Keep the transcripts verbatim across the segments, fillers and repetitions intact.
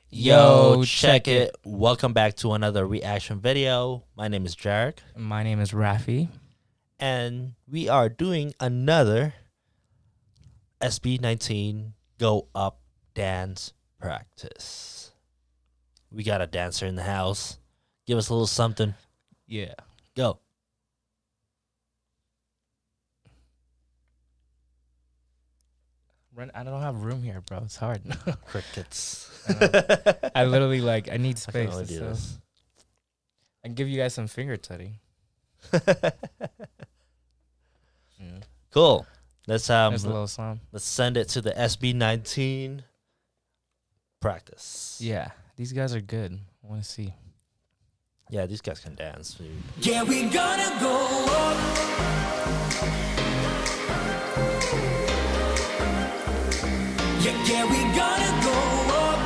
Yo, check it. Welcome back to another reaction video. My name is Jarek. My name is Rafi. And we are doing another S B nineteen Go Up dance practice. We got a dancer in the house. Give us a little something. Yeah. Go. Run, I don't have room here, bro. It's hard. Crickets. I, I literally, like, I need I can space. only do So. this. I can give you guys some finger tutty. Yeah. Cool. Let's um There's a little song. let's send it to the S B nineteen practice. Yeah. These guys are good. I want to see. Yeah, these guys can dance, dude. Yeah, we gonna go up. Yeah, yeah, we gonna go up.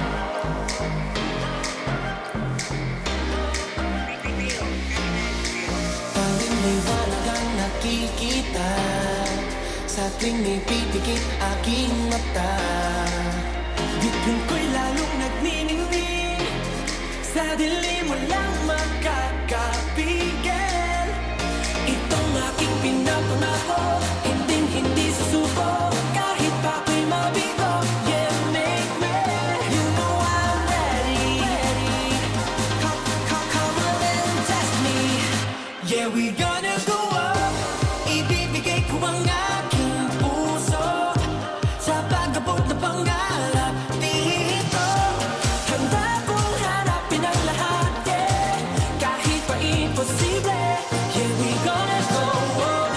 Tanging liwanag ang nakikita sa tuwing may pipikit aking mata. Biglang ko'y lalong nagniningning sa dilim walang makakapigil. Itong aking pinapangako, hinding hindi susuko. Kahit pa ako'y mabigo, yeah, make me. You know I'm ready, ready. Come, come, come on and test me. Yeah, we gonna go up. Ibibigay ko ang aking puso sa pag-abot na pangarap dito. Handa kong harapin ang lahat, yeah. Kahit pa imposible, yeah, we gonna go up.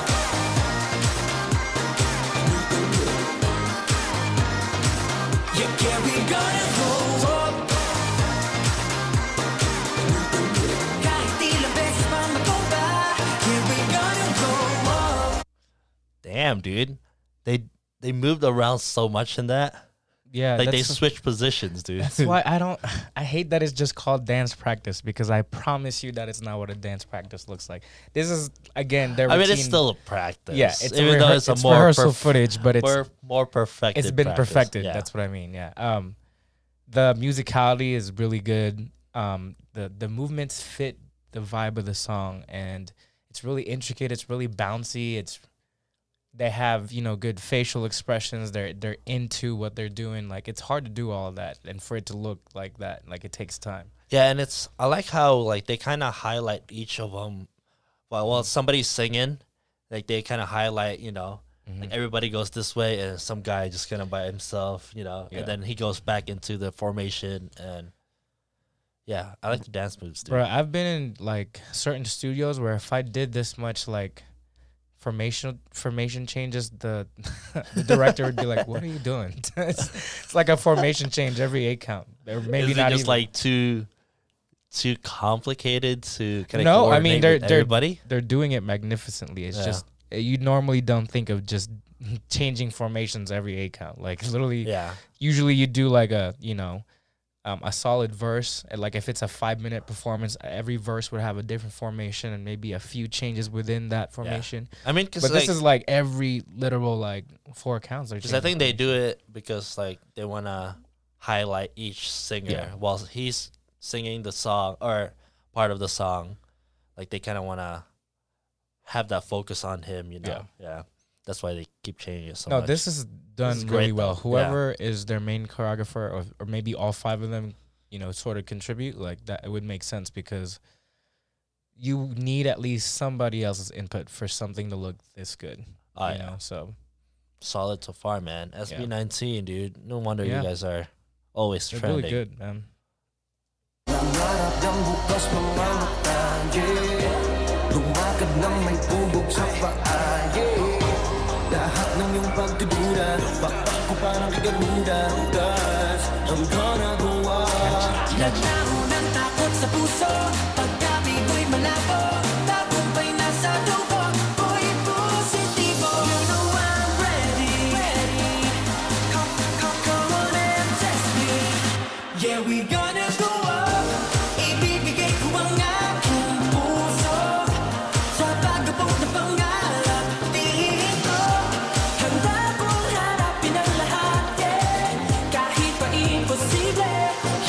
Yeah, yeah, we gonna go up. Kahit ilang beses pa matumba, yeah, we gonna go up. Damn, dude. They they moved around so much in that. Yeah. Like they that's, switched positions, dude. that's why I don't, I hate that it's just called dance practice because I promise you that it's not what a dance practice looks like. This is, again, their I mean, routine. it's still a practice. Yeah, it's a even though rehe- it's a it's more rehearsal perf- footage, but it's more, more perfected. it's been practice. perfected. Yeah. That's what I mean. Yeah. Um, the musicality is really good. Um, the the movements fit the vibe of the song, and it's really intricate. It's really bouncy. It's they have you know good facial expressions. They're they're into what they're doing. Like it's hard to do all of that, and for it to look like that, like it takes time. Yeah, and it's I like how like they kind of highlight each of them. While while somebody's singing, like they kind of highlight, you know, like everybody goes this way, and some guy just kind of by himself, you know, Yeah. and then he goes back into the formation, and yeah, I like the dance moves, dude. Bro, I've been in like certain studios where if I did this much like formation formation changes, the the director would be like, "What are you doing?" it's, it's like a formation change every eight count, or maybe Is not it just even. like too too complicated to kind of No, I mean, they're- they're- everybody. They're doing it magnificently. It's Yeah. just you normally don't think of just changing formations every eight count. Like literally, Yeah, usually you do like a you know um, a solid verse, and like if it's a five minute performance, every verse would have a different formation and maybe a few changes within that formation. I mean, because But like, this is like every literal like four counts. because I think they do it because like they want to highlight each singer Yeah. while he's singing the song or part of the song. Like they kind of want to have that focus on him, you know. Yeah, that's why they keep changing it so no, much. this is done is really great, well. though. Whoever is their main choreographer, or or maybe all five of them, you know, sort of contribute like that. It would make sense because you need at least somebody else's input for something to look this good. Oh, you yeah. know, so Solid so far, man. S B Yeah. nineteen, dude. No wonder Yeah. you guys are always they're trending. really good, man. Nangarap ng bukas mga mata, yeah. Lumakad ng may tubog sa paa, yeah. Lahat ng iyong pagtudura, bakbak ko parang kigaruda. Cause I'm gonna go up. Naglaho ng takot sa puso, pagkabig ko'y malabo. Tagumpay na sa dugo, ko'y positibo. You know I'm ready, ready. Come, come, come on and test me. Yeah, we gonna go up. Ibibigay ko ang aking puso sa pag-abot na pangarap dito. Handa kong harapin ang lahat, yeah. Kahit pa imposible,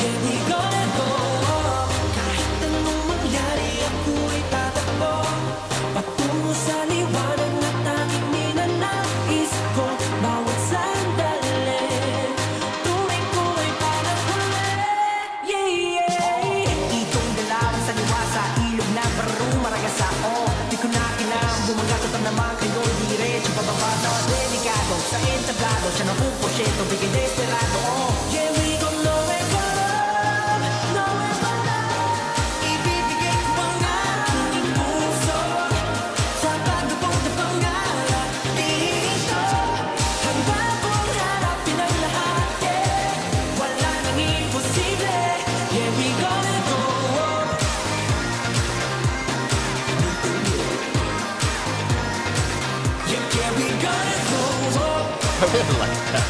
I really like that.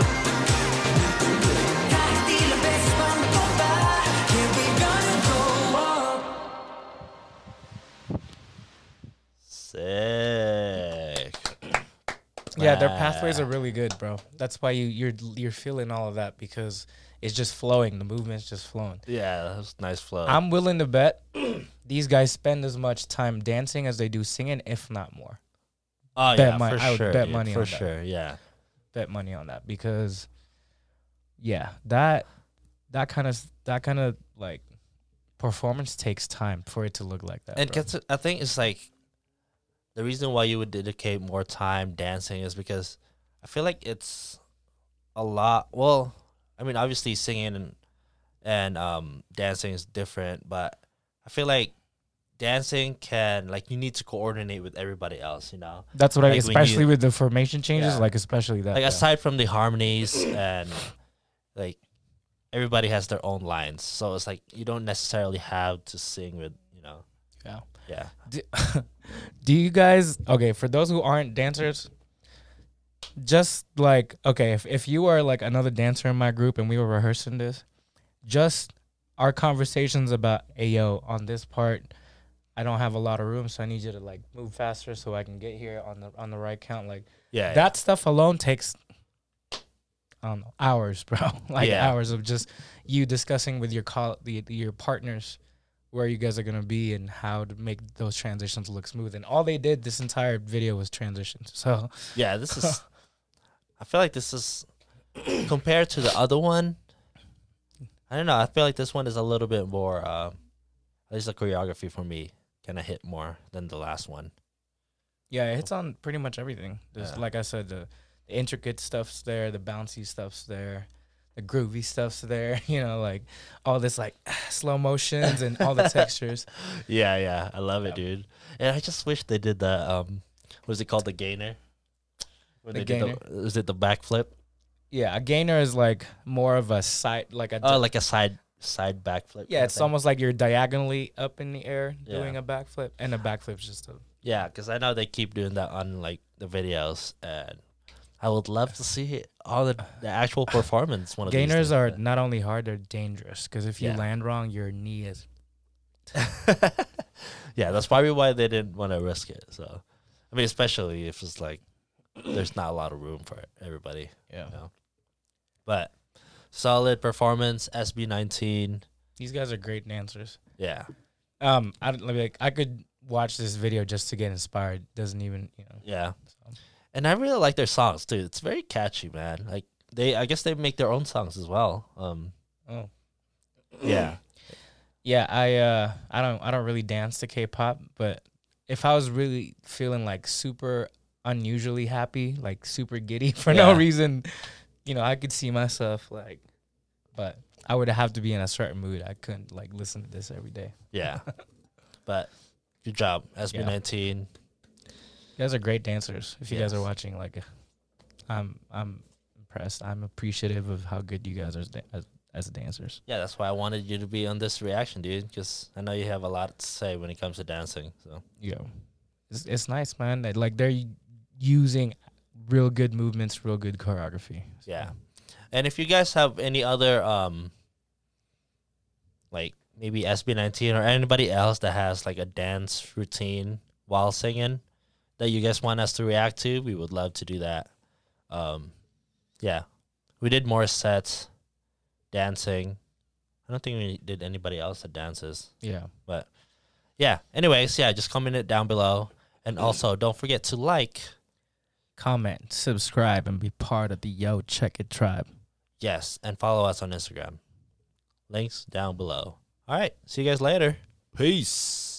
kahit ilang beses pang magpapa, here we gonna go up. Sick. Yeah, their pathways are Ah. really good, bro. That's why you you're you're feeling all of that because it's just flowing. The movement's just flowing. Yeah, that was nice flow. I'm willing to bet these guys spend as much time dancing as they do singing, if not more. oh bet yeah, mon- for I would sure. bet dude, money for on that. sure. Yeah. Bet money on that because, yeah, that that kind of that kind of like performance takes time for it to look like that. And bro. gets, I think it's like the reason why you would dedicate more time dancing is because I feel like it's a lot. Well, I mean, obviously singing and and um dancing is different, but I feel like dancing can like you need to coordinate with everybody else. You know, That's what I, like when especially you- with the formation changes, Yeah. like especially that. like yeah. aside from the harmonies and like everybody has their own lines, so it's like you don't necessarily have to sing with you know. Yeah. Yeah. Do, do you guys okay for those who aren't dancers? Just like okay, if if you are like another dancer in my group and we were rehearsing this, just our conversations about, hey yo, on this part, I don't have a lot of room, so I need you to like move faster so I can get here on the on the right count. Like Yeah. that stuff alone takes I don't know, hours, bro. like Yeah. hours of just you discussing with your col- the, your partners where you guys are gonna be and how to make those transitions look smooth. And all they did this entire video was transitions. So Yeah, this is. I feel like this is compared to the other one. I don't know. I feel like this one is a little bit more. Uh, at least the choreography for me kind of hit more than the last one. yeah, it hits on pretty much everything. There's Yeah. like I said, the, the intricate stuff's there, the bouncy stuff's there, the groovy stuff's there. You know, like all this like slow motions and all the textures. Yeah, yeah, I love it, Yeah. dude. And I just wish they did the um, what is it called, the gainer? When The they did the, is it the backflip? Yeah, a gainer is like more of a side, like a Oh, like a side side backflip. yeah, kinda it's thing? almost like you're diagonally up in the air Yeah. doing a backflip, and a backflip's just a Yeah, because I know they keep doing that on like the videos, and I would love to see it all the, the actual performance. One of these gainers days, are but- not only hard, they're dangerous because if you Yeah. land wrong, your knee is Yeah, that's probably why they didn't want to risk it. So, I mean, especially if it's like there's not a lot of room for everybody. yeah. You know? But solid performance, S B nineteen. These guys are great dancers. Yeah, Um, I don't- like I could watch this video just to get inspired. Doesn't even you know. yeah. So. And I really like their songs too. It's very catchy, man. Like they, I guess they make their own songs as well. Um, Oh. yeah, Yeah, I uh I don't I don't really dance to K-pop, but if I was really feeling like super unusually happy, like super giddy for no Yeah. reason, you know, I could see myself like, but I would have to be in a certain mood. I couldn't like listen to this every day. yeah. But good job, S B Yeah. nineteen. You guys are great dancers. If you guys are Yes. watching, like, I'm I'm impressed. I'm appreciative of how good you guys are as da- as, as dancers. Yeah, that's why I wanted you to be on this reaction, dude. Because I know you have a lot to say when it comes to dancing. So You know, it's it's nice, man. That, like they're using real good movements, real good choreography. So, yeah. And if you guys have any other um like maybe S B nineteen or anybody else that has like a dance routine while singing that you guys want us to react to, we would love to do that. Um yeah. We did more sets dancing. I don't think we did anybody else that dances. yeah. But yeah, anyways, yeah, just comment it down below. And also don't forget to like. Comment, subscribe, and be part of the Yo Check It tribe. Yes, and follow us on Instagram. Links down below. All right, see you guys later. Peace.